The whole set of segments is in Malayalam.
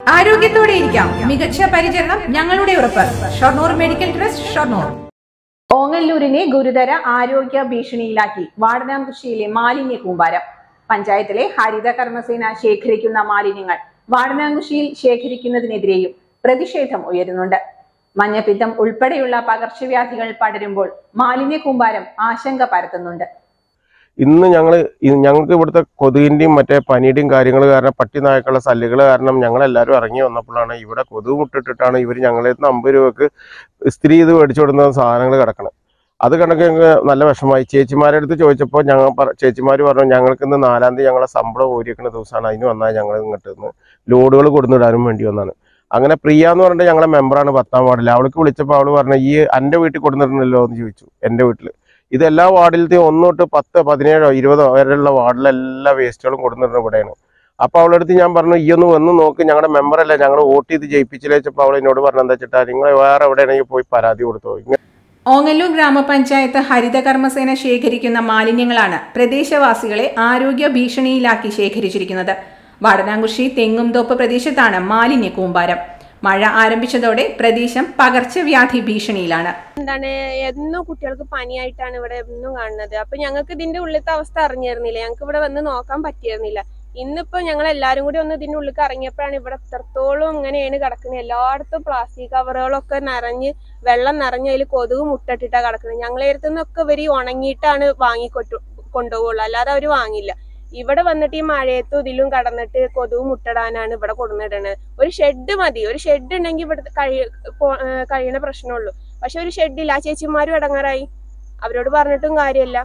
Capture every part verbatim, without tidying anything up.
ആരോഗ്യത്തോടെ ഇരിക്കാം. മികച്ച പരിചരണം ഞങ്ങളുടെ ഉറപ്പ്. Shoranur medical trust, Shoranur. ഓങ്ങല്ലൂരിനെ ഗുരുതര ആരോഗ്യ ഭീഷണിയിലാക്കി വാടനാംകുഷിയിലെ മാലിന്യ കൂമ്പാരം. പഞ്ചായത്തിലെ ഹരിത കർമ്മസേന ശേഖരിക്കുന്ന മാലിന്യങ്ങൾ വാടനാംകുഷിയിൽ ശേഖരിക്കുന്നതിനെതിരെയും പ്രതിഷേധം ഉയരുന്നുണ്ട്. മഞ്ഞപ്പിത്തം ഉൾപ്പെടെയുള്ള പകർച്ചവ്യാധികൾ പടരുമ്പോൾ മാലിന്യ കൂമ്പാരം ആശങ്ക പരത്തുന്നുണ്ട്. ഇന്ന് ഞങ്ങൾ ഞങ്ങൾക്ക് ഇവിടുത്തെ കൊതുകിൻ്റെയും മറ്റേ പനിയുടെയും കാര്യങ്ങൾ കാരണം പട്ടി നായ്ക്കളുടെ ശല്യങ്ങൾ കാരണം ഞങ്ങളെല്ലാവരും ഇറങ്ങി വന്നപ്പോഴാണ് ഇവിടെ കൊതുക് മുട്ടിട്ടിട്ടാണ് ഇവർ ഞങ്ങളിൽ നിന്ന് അമ്പത് രൂപക്ക് ഇസ്തിരി ചെയ്ത് മേടിച്ചു കൊടുക്കുന്ന സാധനങ്ങൾ കിടക്കണം. അത് കണക്ക് ഞങ്ങൾക്ക് നല്ല വിഷമമായി. ചേച്ചിമാരുടെ അടുത്ത് ചോദിച്ചപ്പോൾ ഞങ്ങൾ ചേച്ചിമാർ പറഞ്ഞു ഞങ്ങൾക്ക് ഇന്ന് നാലാം തീയതി ഞങ്ങളെ ശമ്പളം ഊരിക്കുന്ന ദിവസമാണ്, അതിന് വന്നാൽ ഞങ്ങൾ ഇങ്ങോട്ട് നിന്ന് ലോഡുകൾ കൊടുന്നിടാനും വേണ്ടി വന്നാണ്. അങ്ങനെ പ്രിയ എന്ന് പറഞ്ഞിട്ട് ഞങ്ങളെ മെമ്പറാണ് പത്താം വാർഡിൽ. അവൾക്ക് വിളിച്ചപ്പോൾ അവൾ പറഞ്ഞു ഈ എൻ്റെ വീട്ടിൽ കൊടുത്തിട്ടുണ്ടല്ലോ എന്ന് ചോദിച്ചു. എൻ്റെ വീട്ടിൽ ഇതെല്ലാ വാർഡിലത്തെയും ഒന്ന് തൊട്ട് പത്ത് പതിനേഴോ ഇരുപതോ വരെയുള്ള വാർഡിലെല്ലാ വേസ്റ്റുകളും കൊടുത്തിട്ടുണ്ട് ഇവിടെയാണ്. അപ്പോൾ അവളുടെ അടുത്ത് ഞാൻ പറഞ്ഞു ഈ ഒന്ന് വന്ന് നോക്ക്, ഞങ്ങളുടെ മെമ്പറല്ല, ഞങ്ങൾ വോട്ട് ചെയ്ത് ജയിപ്പിച്ചില്ല വെച്ചപ്പോൾ അവൾ എന്നോട് പറഞ്ഞു എന്താ വെച്ചിട്ടാ നിങ്ങൾ വേറെ എവിടെയാണെങ്കിൽ പോയി പരാതി കൊടുത്തോ. ഓങ്ങല്ലൂർ ഗ്രാമപഞ്ചായത്ത് ഹരിത കർമ്മസേന ശേഖരിക്കുന്ന മാലിന്യങ്ങളാണ് പ്രദേശവാസികളെ ആരോഗ്യ ഭീഷണിയിലാക്കി ശേഖരിച്ചിരിക്കുന്നത്. വാടനാംകുഷി തെങ്ങുംതോപ്പ് പ്രദേശത്താണ് മാലിന്യ കൂമ്പാരം. മഴ ആരംഭിച്ചതോടെ പ്രദേശം പകർച്ചവ്യാധി ഭീഷണിയിലാണ്. എന്താണ് എന്നും കുട്ടികൾക്ക് പനിയായിട്ടാണ് ഇവിടെ എന്നും കാണുന്നത്. അപ്പൊ ഞങ്ങൾക്ക് ഇതിന്റെ ഉള്ളിലത്തെ അവസ്ഥ അറിഞ്ഞിരുന്നില്ല, ഞങ്ങൾക്ക് ഇവിടെ വന്ന് നോക്കാൻ പറ്റിയിരുന്നില്ല. ഇന്നിപ്പോ ഞങ്ങൾ എല്ലാരും കൂടി ഒന്ന് ഇതിന്റെ ഉള്ളിൽ ഇറങ്ങിയപ്പോഴാണ് ഇവിടെ എത്രത്തോളം ഇങ്ങനെയാണ് കിടക്കുന്നത്. എല്ലായിടത്തും പ്ലാസ്റ്റിക് കവറുകളൊക്കെ നിറഞ്ഞ് വെള്ളം നിറഞ്ഞ് അതിൽ കൊതുക് മുട്ടിട്ടാ കിടക്കുന്നത്. ഞങ്ങളെ അടുത്തുനിന്നൊക്കെ ഇവര് ഉണങ്ങിയിട്ടാണ് വാങ്ങി കൊണ്ടു കൊണ്ടുപോകുള്ളൂ, അല്ലാതെ അവര് വാങ്ങില്ല. ഇവിടെ വന്നിട്ട് ഈ മഴയത്തും ഇതിലും കടന്നിട്ട് കൊതുക് മുട്ടടാനാണ് ഇവിടെ കൊടുന്നിടണത്. ഒരു ഷെഡ് മതി, ഒരു ഷെഡ് ഉണ്ടെങ്കിൽ ഇവിടെ കഴി കഴിയണ പ്രശ്നമുള്ളൂ. പക്ഷെ ഒരു ഷെഡില്ല. ആ ചേച്ചിമാരും ഇടങ്ങാറായി, അവരോട് പറഞ്ഞിട്ടും കാര്യമില്ല.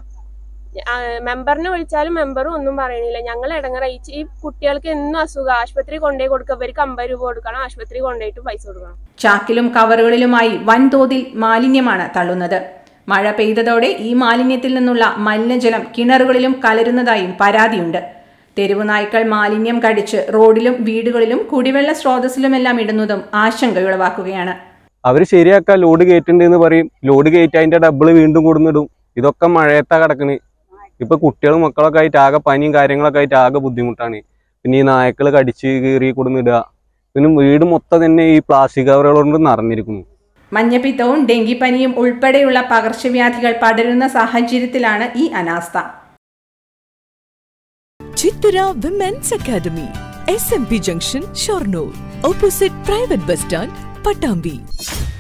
മെമ്പറിനെ വിളിച്ചാലും മെമ്പറും ഒന്നും പറയണില്ല. ഞങ്ങൾ ഇടങ്ങാറായി. ഈ കുട്ടികൾക്ക് എന്നും അസുഖം, ആശുപത്രി കൊണ്ടുപോയി കൊടുക്കുക, ഇവർക്ക് അമ്പത് രൂപ കൊടുക്കണം, ആശുപത്രി കൊണ്ടുപോയിട്ട് പൈസ കൊടുക്കണം. ചാക്കിലും കവറുകളിലുമായി വൻതോതിൽ മാലിന്യമാണ് തള്ളുന്നത്. മഴ പെയ്തതോടെ ഈ മാലിന്യത്തിൽ നിന്നുള്ള മലിനജലം കിണറുകളിലും കലരുന്നതായും പരാതിയുണ്ട്. തെരുവു നായ്ക്കൾ മാലിന്യം കടിച്ച് റോഡിലും വീടുകളിലും കുടിവെള്ള സ്രോതസ്സിലുമെല്ലാം ഇടുന്നതും ആശങ്കയുളവാക്കുകയാണ്. അവർ ശരിയാക്കാൻ ലോഡ് കയറ്റുണ്ടെന്ന് പറയും, ലോഡ് കയറ്റി അതിന്റെ ഡബിള് വീണ്ടും കൊടുന്നിടും. ഇതൊക്കെ മഴയത്താ കിടക്കണ്. ഇപ്പൊ കുട്ടികളും മക്കളൊക്കെ ആയിട്ട് ആകെ പനിയും കാര്യങ്ങളൊക്കെ ആയിട്ട് ആകെ ബുദ്ധിമുട്ടാണ്. പിന്നെ ഈ നായ്ക്കൾ കടിച്ച് കീറി കൊടുന്നിടുക, പിന്നെ വീട് മൊത്തം തന്നെ ഈ പ്ലാസ്റ്റിക് കവറുകൾ കൊണ്ട് നിറഞ്ഞിരിക്കുന്നു. മഞ്ഞപ്പിത്തവും ഡെങ്കിപ്പനിയും ഉൾപ്പെടെയുള്ള പകർച്ചവ്യാധികൾ പടരുന്ന സാഹചര്യത്തിലാണ് ഈ അനാസ്ഥ. Chithura women's academy, S M P junction, Shoranur, opposite private bus stand, Pattambi.